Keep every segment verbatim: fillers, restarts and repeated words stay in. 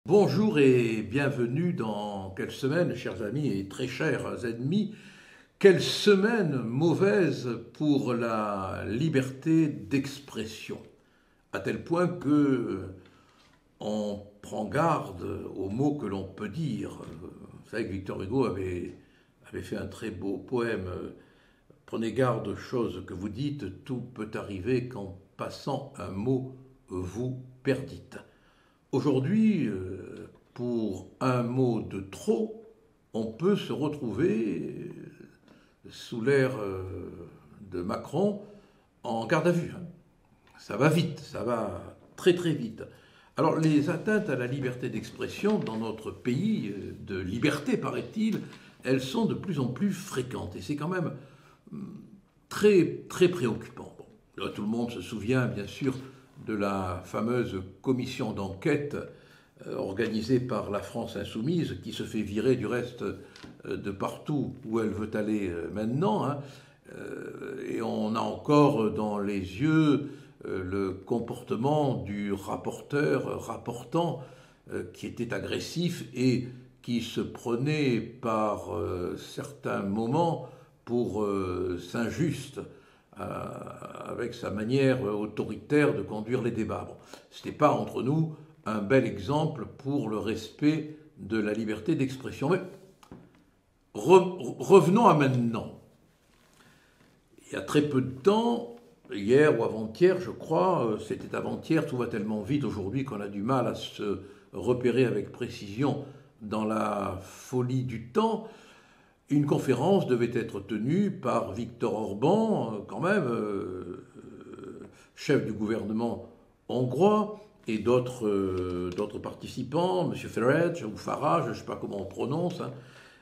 Bonjour et bienvenue dans quelle semaine, chers amis et très chers ennemis, quelle semaine mauvaise pour la liberté d'expression, à tel point que on prend garde aux mots que l'on peut dire. Vous savez que Victor Hugo avait, avait fait un très beau poème. Prenez garde aux choses que vous dites, tout peut arriver qu'en passant un mot vous perdîtes. Aujourd'hui, pour un mot de trop, on peut se retrouver sous l'ère de Macron en garde à vue. Ça va vite, ça va très très vite. Alors les atteintes à la liberté d'expression dans notre pays, de liberté paraît-il, elles sont de plus en plus fréquentes. Et c'est quand même très très préoccupant. Bon, là, tout le monde se souvient bien sûr de la fameuse commission d'enquête organisée par la France insoumise, qui se fait virer du reste de partout où elle veut aller maintenant. Hein. Et on a encore dans les yeux le comportement du rapporteur rapportant qui était agressif et qui se prenait par certains moments pour Saint-Just, avec sa manière autoritaire de conduire les débats. Bon, ce n'était pas entre nous un bel exemple pour le respect de la liberté d'expression. Mais re- revenons à maintenant. Il y a très peu de temps, hier ou avant-hier, je crois, c'était avant-hier, tout va tellement vite aujourd'hui qu'on a du mal à se repérer avec précision dans la folie du temps. Une conférence devait être tenue par Viktor Orban, quand même, euh, chef du gouvernement hongrois, et d'autres euh, d'autres participants, M. Farage ou Farage, je ne sais pas comment on prononce, hein,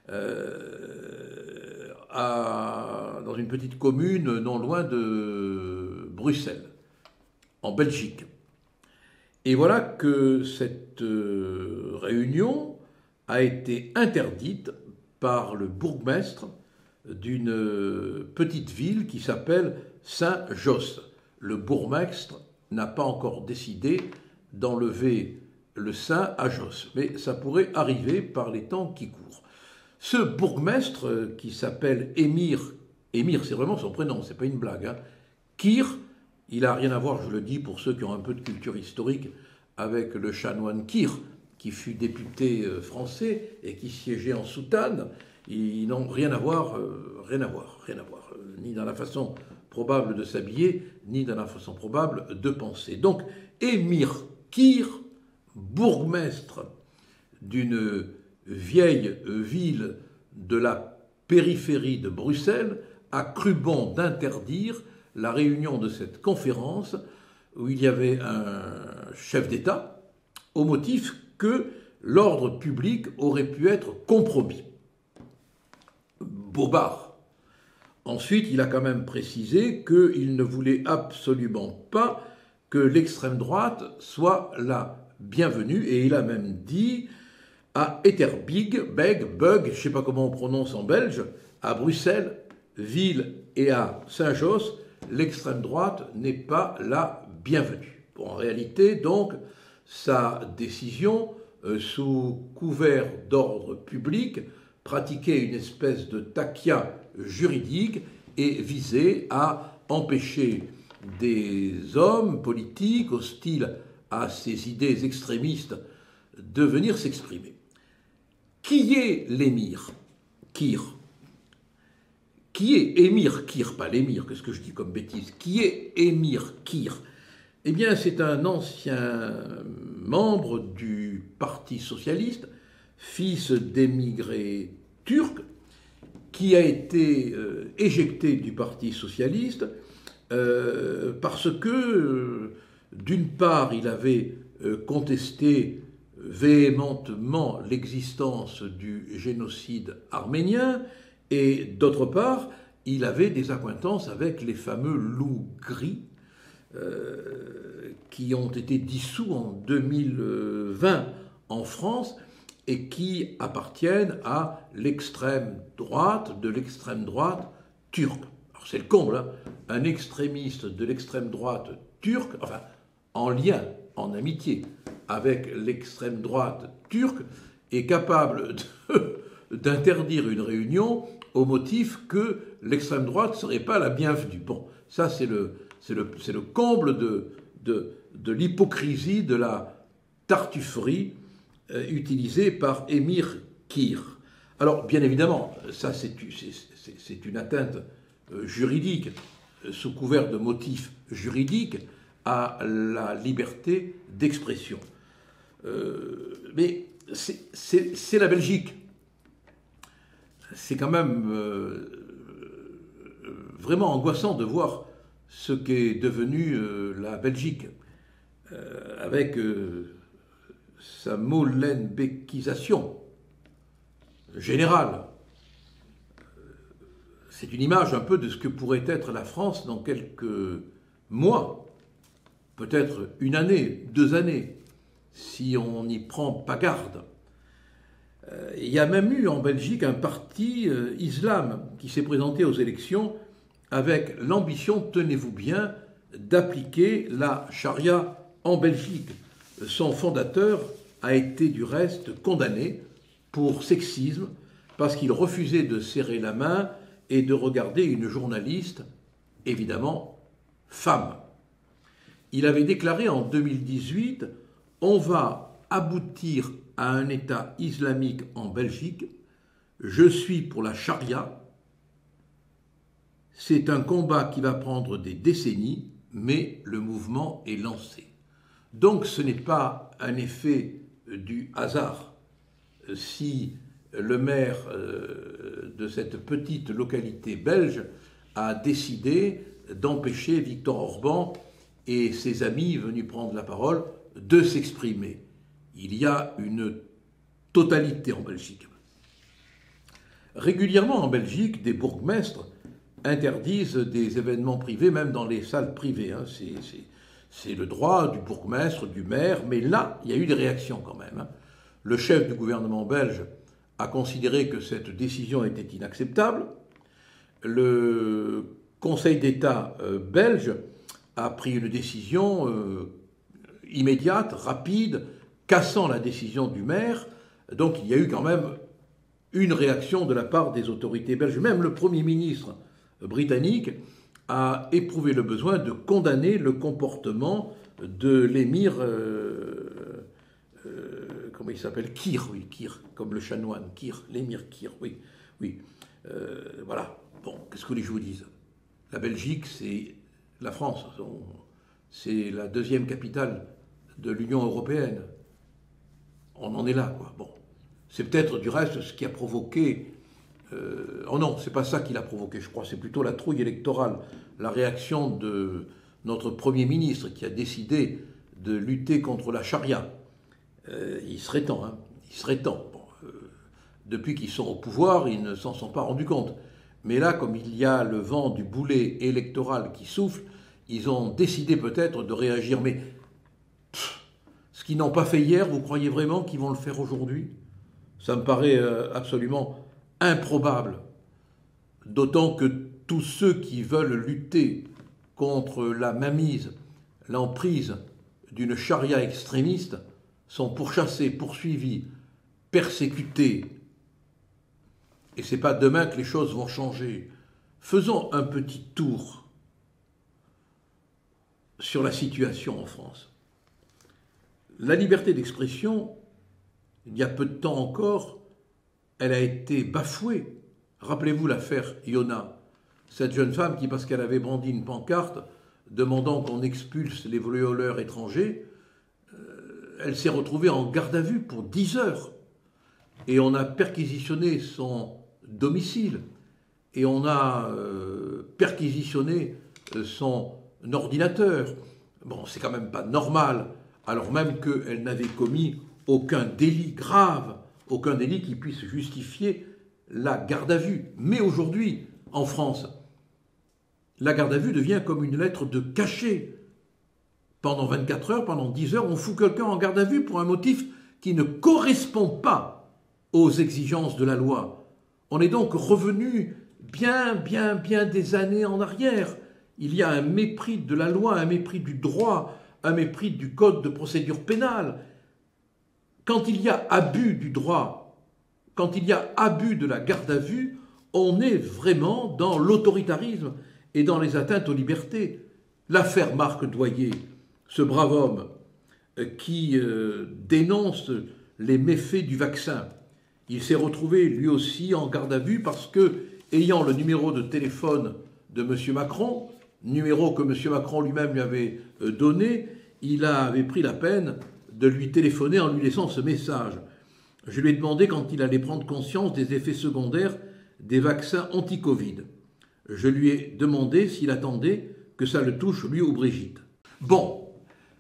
euh, à, dans une petite commune non loin de Bruxelles, en Belgique. Et voilà que cette euh, réunion a été interdite par le bourgmestre d'une petite ville qui s'appelle Saint-Josse. Le bourgmestre n'a pas encore décidé d'enlever le Saint à Josse, mais ça pourrait arriver par les temps qui courent. Ce bourgmestre qui s'appelle Émir, Émir c'est vraiment son prénom, c'est pas une blague, hein, Kir, il n'a rien à voir, je le dis pour ceux qui ont un peu de culture historique, avec le chanoine Kir, qui fut député français et qui siégeait en soutane. Ils n'ont rien à voir, euh, rien à voir, rien à voir, euh, ni dans la façon probable de s'habiller, ni dans la façon probable de penser. Donc, Émir Kir, bourgmestre d'une vieille ville de la périphérie de Bruxelles, a cru bon d'interdire la réunion de cette conférence où il y avait un chef d'État au motif que l'ordre public aurait pu être compromis. Bobard. Ensuite, il a quand même précisé qu'il ne voulait absolument pas que l'extrême droite soit la bienvenue, et il a même dit à Etterbeek, Beg, Bug, je ne sais pas comment on prononce en belge, à Bruxelles, ville et à Saint-Josse, l'extrême droite n'est pas la bienvenue. Bon, en réalité, donc, sa décision, euh, sous couvert d'ordre public, pratiquait une espèce de taqia juridique et visait à empêcher des hommes politiques hostiles à ces idées extrémistes de venir s'exprimer. Qui est l'émir Kir? Qui est Émir Kir? Pas l'émir, qu'est-ce que je dis comme bêtise? Qui est Émir Kir? Eh bien, c'est un ancien membre du Parti socialiste, fils d'émigrés turcs, qui a été euh, éjecté du Parti socialiste euh, parce que, euh, d'une part, il avait euh, contesté véhémentement l'existence du génocide arménien, et d'autre part, il avait des accointances avec les fameux loups gris, Euh, qui ont été dissous en deux mille vingt en France et qui appartiennent à l'extrême droite de l'extrême droite turque. Alors c'est le comble, hein, un extrémiste de l'extrême droite turque, enfin en lien, en amitié avec l'extrême droite turque, est capable d'interdire une réunion au motif que l'extrême droite ne serait pas la bienvenue. Bon, ça c'est le, c'est le, c'est le comble de, de, de l'hypocrisie, de la tartufferie euh, utilisée par Émir Kir. Alors, bien évidemment, ça c'est, c'est, c'est une atteinte euh, juridique, euh, sous couvert de motifs juridiques, à la liberté d'expression. Euh, mais c'est, c'est, c'est la Belgique. C'est quand même euh, vraiment angoissant de voir ce qu'est devenu euh, la Belgique, euh, avec euh, sa molenbeekisation générale. C'est une image un peu de ce que pourrait être la France dans quelques mois, peut-être une année, deux années, si on n'y prend pas garde. Il y a même eu en Belgique un parti euh, islam qui s'est présenté aux élections avec l'ambition, tenez-vous bien, d'appliquer la charia en Belgique. Son fondateur a été du reste condamné pour sexisme parce qu'il refusait de serrer la main et de regarder une journaliste, évidemment, femme. Il avait déclaré en deux mille dix-huit « On va aboutir à un État islamique en Belgique, je suis pour la charia, c'est un combat qui va prendre des décennies, mais le mouvement est lancé. » Donc ce n'est pas un effet du hasard si le maire de cette petite localité belge a décidé d'empêcher Viktor Orban et ses amis venus prendre la parole de s'exprimer. Il y a une totalité en Belgique. Régulièrement en Belgique, des bourgmestres interdisent des événements privés, même dans les salles privées. Hein. C'est, c'est, c'est le droit du bourgmestre, du maire, mais là, il y a eu des réactions quand même. Hein. Le chef du gouvernement belge a considéré que cette décision était inacceptable. Le Conseil d'État euh, belge a pris une décision euh, immédiate, rapide, cassant la décision du maire. Donc il y a eu quand même une réaction de la part des autorités belges. Même le Premier ministre britannique a éprouvé le besoin de condamner le comportement de l'émir, euh, euh, comment il s'appelle, Kir, oui, Kir, comme le chanoine, Kir, l'émir Kir, oui, oui. Euh, voilà, bon, qu'est-ce que les gens vous disent ? La Belgique, c'est la France, c'est la deuxième capitale de l'Union européenne. On en est là, quoi. Bon, c'est peut-être du reste ce qui a provoqué. Euh, oh non, c'est pas ça qui l'a provoqué, je crois. C'est plutôt la trouille électorale, la réaction de notre Premier ministre qui a décidé de lutter contre la charia. Euh, il serait temps, hein. Il serait temps. Bon, euh, depuis qu'ils sont au pouvoir, ils ne s'en sont pas rendus compte. Mais là, comme il y a le vent du boulet électoral qui souffle, ils ont décidé peut-être de réagir. Mais pff, ce qu'ils n'ont pas fait hier, vous croyez vraiment qu'ils vont le faire aujourd'hui ? Ça me paraît euh, absolument improbable. D'autant que tous ceux qui veulent lutter contre la mainmise, l'emprise d'une charia extrémiste sont pourchassés, poursuivis, persécutés. Et ce n'est pas demain que les choses vont changer. Faisons un petit tour sur la situation en France. La liberté d'expression, il y a peu de temps encore, elle a été bafouée. Rappelez-vous l'affaire Iona, cette jeune femme qui, parce qu'elle avait brandi une pancarte demandant qu'on expulse les violeurs étrangers, euh, elle s'est retrouvée en garde à vue pour dix heures. Et on a perquisitionné son domicile, et on a euh, perquisitionné son ordinateur. Bon, c'est quand même pas normal, alors même qu'elle n'avait commis aucun délit grave, aucun délit qui puisse justifier la garde à vue. Mais aujourd'hui, en France, la garde à vue devient comme une lettre de cachet. Pendant vingt-quatre heures, pendant dix heures, on fout quelqu'un en garde à vue pour un motif qui ne correspond pas aux exigences de la loi. On est donc revenu bien, bien, bien des années en arrière. Il y a un mépris de la loi, un mépris du droit, un mépris du code de procédure pénale. quand il y a abus du droit, quand il y a abus de la garde à vue, on est vraiment dans l'autoritarisme et dans les atteintes aux libertés. L'affaire Marc Doyer, ce brave homme qui euh, dénonce les méfaits du vaccin, il s'est retrouvé lui aussi en garde à vue parce que, ayant le numéro de téléphone de M. Macron, numéro que M. Macron lui-même lui avait euh, donné, il avait pris la peine de lui téléphoner en lui laissant ce message. Je lui ai demandé quand il allait prendre conscience des effets secondaires des vaccins anti-Covid. Je lui ai demandé s'il attendait que ça le touche, lui ou Brigitte. Bon,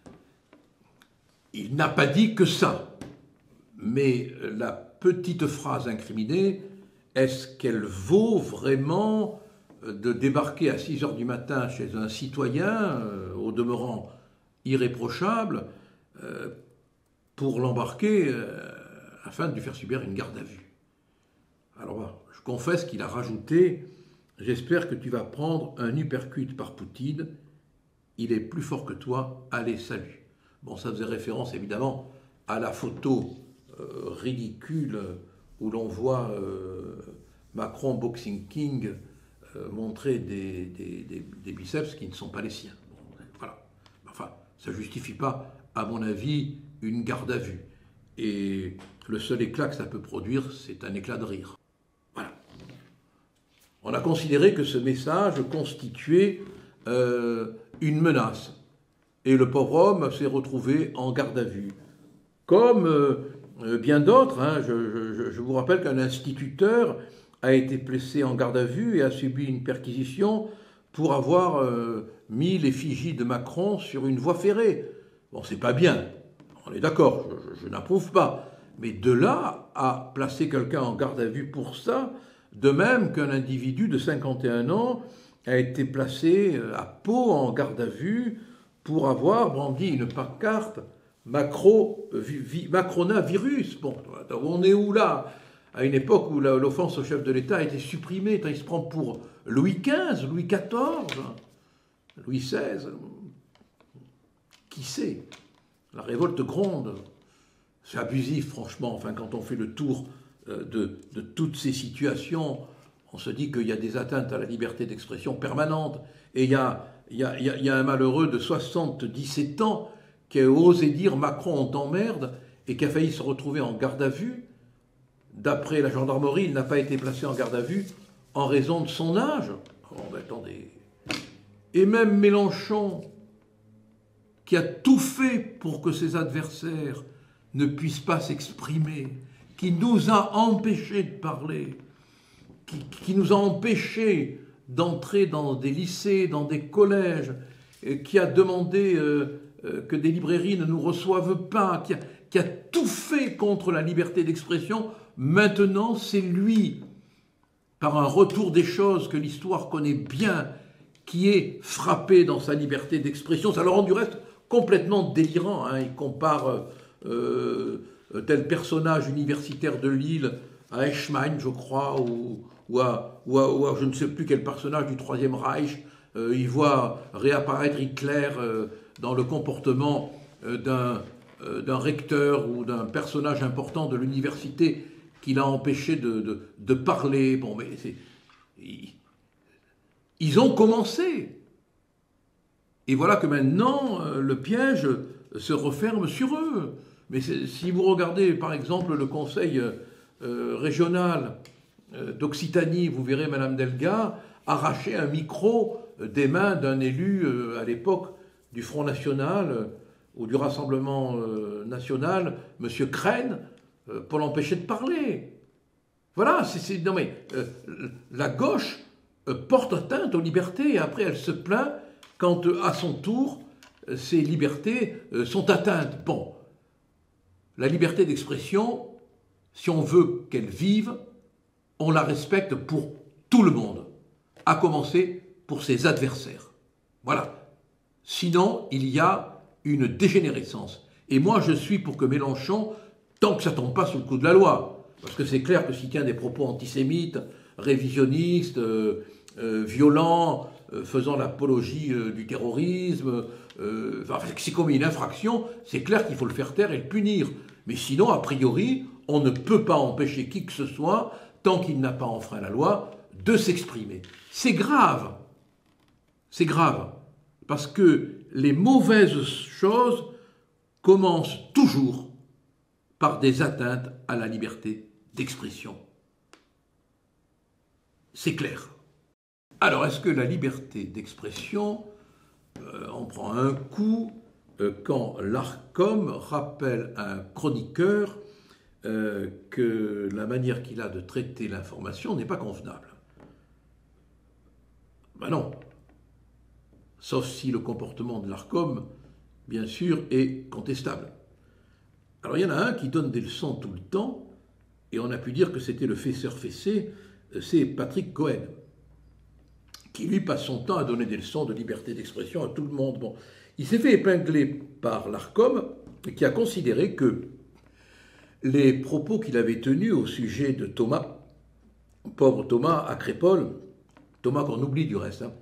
il n'a pas dit que ça, mais la petite phrase incriminée, est-ce qu'elle vaut vraiment de débarquer à six heures du matin chez un citoyen, euh, au demeurant irréprochable, euh, pour l'embarquer euh, afin de lui faire subir une garde à vue? Alors, je confesse qu'il a rajouté « J'espère que tu vas prendre un uppercut par Poutine. Il est plus fort que toi. Allez, salut. » Bon, ça faisait référence évidemment à la photo euh, ridicule où l'on voit euh, Macron Boxing King euh, montrer des, des, des, des biceps qui ne sont pas les siens. Bon, voilà. Enfin, ça ne justifie pas, à mon avis, une garde à vue. Et le seul éclat que ça peut produire, c'est un éclat de rire. Voilà. On a considéré que ce message constituait euh, une menace. Et le pauvre homme s'est retrouvé en garde à vue. Comme euh, bien d'autres, hein, je, je, je vous rappelle qu'un instituteur a été placé en garde à vue et a subi une perquisition pour avoir euh, mis l'effigie de Macron sur une voie ferrée. Bon, c'est pas bien, on est d'accord, je, je, je n'approuve pas. Mais de là à placer quelqu'un en garde à vue pour ça, de même qu'un individu de cinquante et un ans a été placé à Pau en garde à vue pour avoir brandi une pancarte macro, vi, Macronavirus. Bon, on est où là? À une époque où l'offense au chef de l'État a été supprimée, il se prend pour Louis quinze, Louis quatorze, Louis seize. Qui sait? La révolte gronde. C'est abusif, franchement. Enfin, quand on fait le tour de, de toutes ces situations, on se dit qu'il y a des atteintes à la liberté d'expression permanente. Et il y a, il y a, il y a un malheureux de soixante-dix-sept ans qui a osé dire « Macron, on t'emmerde » et qui a failli se retrouver en garde à vue. D'après la gendarmerie, il n'a pas été placé en garde à vue en raison de son âge. Oh, ben attendez. Et même Mélenchon, qui a tout fait pour que ses adversaires ne puissent pas s'exprimer, qui nous a empêchés de parler, qui, qui nous a empêchés d'entrer dans des lycées, dans des collèges, qui a demandé euh, euh, que des librairies ne nous reçoivent pas, qui a, qui a tout fait contre la liberté d'expression. Maintenant, c'est lui, par un retour des choses que l'histoire connaît bien, qui est frappé dans sa liberté d'expression. Ça le rend du reste complètement délirant. Hein. Il compare euh, tel personnage universitaire de Lille à Eichmann, je crois, ou, ou, à, ou, à, ou à je ne sais plus quel personnage du Troisième Reich. Euh, il voit réapparaître Hitler euh, dans le comportement euh, d'un euh, d'un recteur ou d'un personnage important de l'université qui l'a empêché de, de, de parler. Bon, mais c'est... Ils, ils ont commencé. Et voilà que maintenant, euh, le piège se referme sur eux. Mais si vous regardez, par exemple, le conseil euh, régional euh, d'Occitanie, vous verrez Madame Delga arracher un micro des mains d'un élu euh, à l'époque du Front National euh, ou du Rassemblement euh, National, Monsieur Crène, euh, pour l'empêcher de parler. Voilà, c'est, c'est, non mais euh, la gauche euh, porte atteinte aux libertés et après elle se plaint quand, euh, à son tour, euh, ces libertés euh, sont atteintes. Bon, la liberté d'expression, si on veut qu'elle vive, on la respecte pour tout le monde, à commencer pour ses adversaires. Voilà. Sinon, il y a une dégénérescence. Et moi, je suis pour que Mélenchon, tant que ça ne tombe pas sous le coup de la loi, parce que c'est clair que s'il tient des propos antisémites, révisionnistes, euh, euh, violents, euh, faisant l'apologie euh, du terrorisme, euh, enfin, s'il commet une infraction, c'est clair qu'il faut le faire taire et le punir. Mais sinon, a priori, on ne peut pas empêcher qui que ce soit, tant qu'il n'a pas enfreint la loi, de s'exprimer. C'est grave. C'est grave. Parce que les mauvaises choses commencent toujours par des atteintes à la liberté d'expression. C'est clair. Alors, est-ce que la liberté d'expression euh, en prend un coup euh, quand l'Arcom rappelle à un chroniqueur euh, que la manière qu'il a de traiter l'information n'est pas convenable? Ben non. Sauf si le comportement de l'Arcom, bien sûr, est contestable. Alors, il y en a un qui donne des leçons tout le temps, et on a pu dire que c'était le fesseur-fessé, c'est Patrick Cohen, qui lui passe son temps à donner des leçons de liberté d'expression à tout le monde. Bon, il s'est fait épingler par l'Arcom, qui a considéré que les propos qu'il avait tenus au sujet de Thomas, pauvre Thomas à Crépol, Thomas qu'on oublie du reste, hein,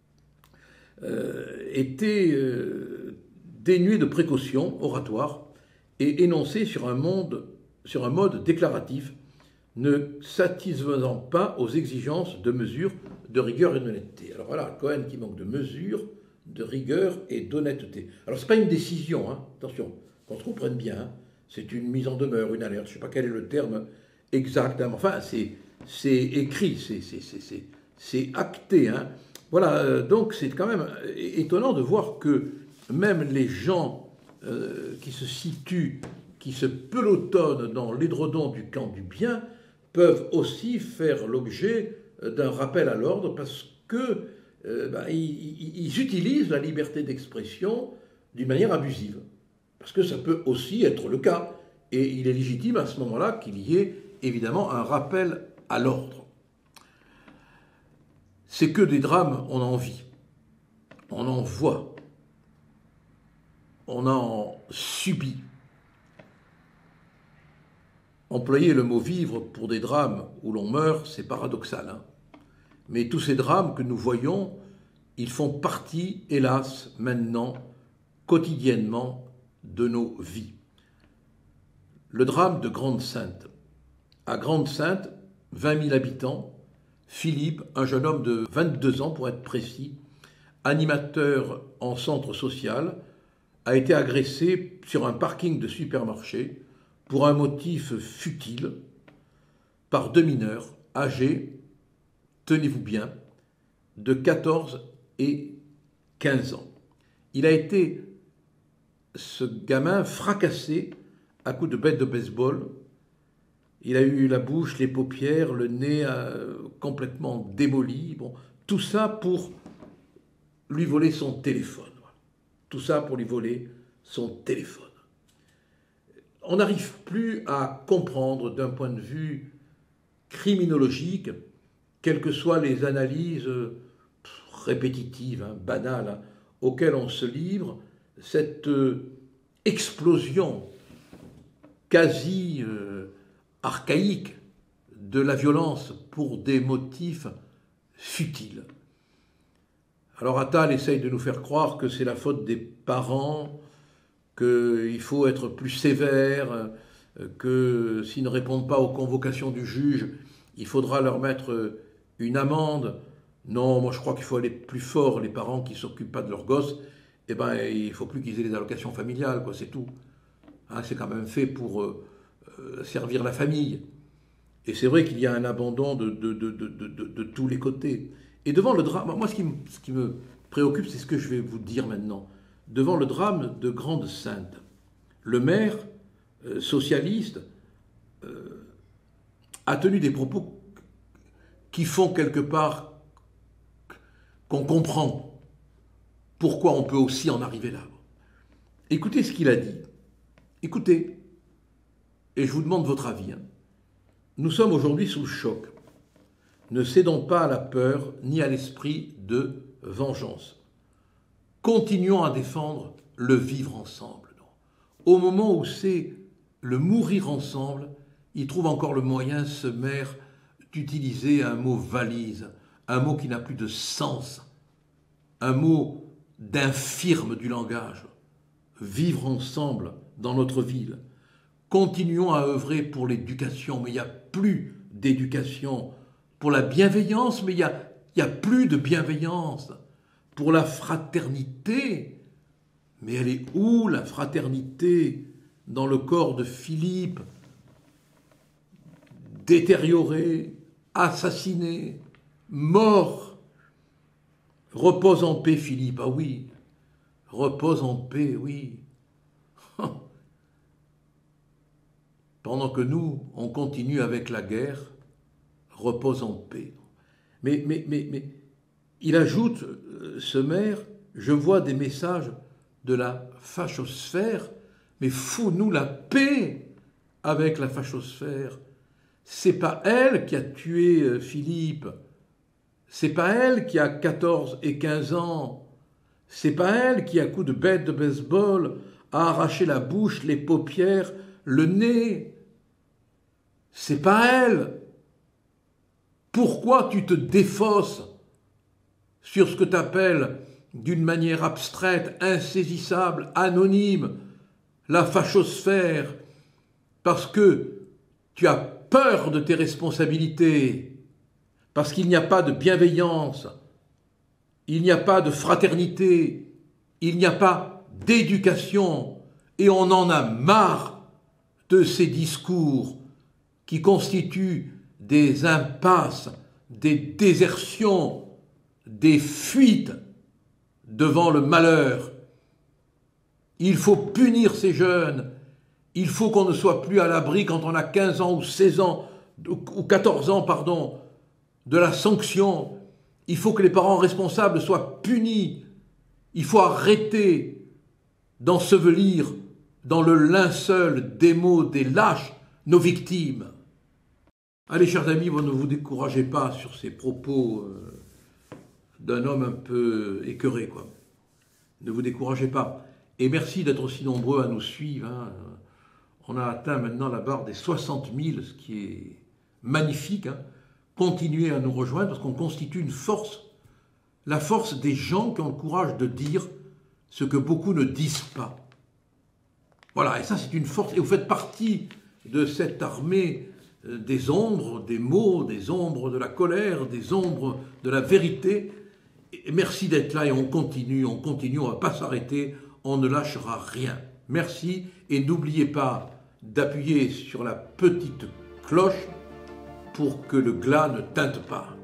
euh, étaient euh, dénués de précautions oratoires et énoncés sur un, monde, sur un mode déclaratif, ne satisfaisant pas aux exigences de mesure, de rigueur et d'honnêteté. Alors voilà, Cohen qui manque de mesure, de rigueur et d'honnêteté. Alors ce n'est pas une décision, hein, attention, qu'on se comprenne bien, hein, c'est une mise en demeure, une alerte, je ne sais pas quel est le terme exact, hein, enfin c'est, c'est écrit, c'est, c'est, c'est, c'est, c'est acté. Hein. Voilà, euh, donc c'est quand même étonnant de voir que même les gens euh, qui se situent, qui se pelotonnent dans l'édredon du camp du bien, peuvent aussi faire l'objet d'un rappel à l'ordre parce que euh, ben, ils, ils utilisent la liberté d'expression d'une manière abusive. Parce que ça peut aussi être le cas. Et il est légitime à ce moment-là qu'il y ait évidemment un rappel à l'ordre. C'est que des drames, on en vit, on en voit, on en subit. Employer le mot « vivre » pour des drames où l'on meurt, c'est paradoxal. Hein. Mais tous ces drames que nous voyons, ils font partie, hélas, maintenant, quotidiennement, de nos vies. Le drame de Grande-Synthe. À Grande-Synthe, vingt mille habitants, Philippe, un jeune homme de vingt-deux ans pour être précis, animateur en centre social, a été agressé sur un parking de supermarché pour un motif futile, par deux mineurs âgés, tenez-vous bien, de quatorze et quinze ans. Il a été, ce gamin, fracassé à coups de bête de baseball. Il a eu la bouche, les paupières, le nez euh, complètement démoli. Bon, tout ça pour lui voler son téléphone. Tout ça pour lui voler son téléphone. On n'arrive plus à comprendre d'un point de vue criminologique, quelles que soient les analyses répétitives, hein, banales, hein, auxquelles on se livre, cette euh, explosion quasi euh, archaïque de la violence pour des motifs futiles. Alors Attal essaye de nous faire croire que c'est la faute des parents, qu'il faut être plus sévère, que s'ils ne répondent pas aux convocations du juge, il faudra leur mettre une amende. Non, moi je crois qu'il faut aller plus fort. Les parents qui ne s'occupent pas de leurs gosses, eh ben, il ne faut plus qu'ils aient les allocations familiales, quoi, c'est tout. Hein, c'est quand même fait pour euh, servir la famille. Et c'est vrai qu'il y a un abandon de, de, de, de, de, de, de tous les côtés. Et devant le drame, moi ce qui, me, ce qui me préoccupe, c'est ce que je vais vous dire maintenant. Devant le drame de Grande-Synthe, le maire euh, socialiste euh, a tenu des propos qui font quelque part qu'on comprend pourquoi on peut aussi en arriver là. Écoutez ce qu'il a dit. Écoutez, et je vous demande votre avis. Hein. Nous sommes aujourd'hui sous le choc. Ne cédons pas à la peur ni à l'esprit de vengeance. Continuons à défendre le vivre ensemble. Au moment où c'est le mourir ensemble, il trouve encore le moyen, ce maire, d'utiliser un mot valise, un mot qui n'a plus de sens, un mot d'infirme du langage. Vivre ensemble dans notre ville. continuons à œuvrer pour l'éducation, mais il n'y a plus d'éducation. Pour la bienveillance, mais il n'y a, il y a plus de bienveillance. Pour la fraternité, mais elle est où la fraternité dans le corps de Philippe, détérioré, assassiné, mort? Repose en paix, Philippe, ah oui, repose en paix, oui. Pendant que nous, on continue avec la guerre, repose en paix. Mais, mais, mais, mais il ajoute, ce maire, je vois des messages de la fachosphère, mais fous-nous la paix avec la fachosphère. C'est pas elle qui a tué Philippe, c'est pas elle qui a quatorze et quinze ans, c'est pas elle qui, à coups de bête de baseball, a arraché la bouche, les paupières, le nez. C'est pas elle. Pourquoi tu te défausses sur ce que tu appelles d'une manière abstraite, insaisissable, anonyme, la fachosphère, parce que tu as peur de tes responsabilités, parce qu'il n'y a pas de bienveillance, il n'y a pas de fraternité, il n'y a pas d'éducation, et on en a marre de ces discours qui constituent des impasses, des désertions, des fuites devant le malheur. Il faut punir ces jeunes, il faut qu'on ne soit plus à l'abri quand on a quinze ans ou seize ans, ou quatorze ans, pardon, de la sanction. Il faut que les parents responsables soient punis. Il faut arrêter d'ensevelir dans le linceul des mots des lâches nos victimes. Allez, chers amis, vous ne vous découragez pas sur ces propos euh, d'un homme un peu écœuré, quoi. Ne vous découragez pas. Et merci d'être aussi nombreux à nous suivre. Hein. On a atteint maintenant la barre des soixante mille, ce qui est magnifique. Hein. Continuez à nous rejoindre parce qu'on constitue une force. La force des gens qui ont le courage de dire ce que beaucoup ne disent pas. Voilà, et ça c'est une force. Et vous faites partie de cette armée des ombres, des mots, des ombres de la colère, des ombres de la vérité. Et merci d'être là et on continue, on continue, on ne va pas s'arrêter, on ne lâchera rien. Merci et n'oubliez pas d'appuyer sur la petite cloche pour que le glas ne teinte pas.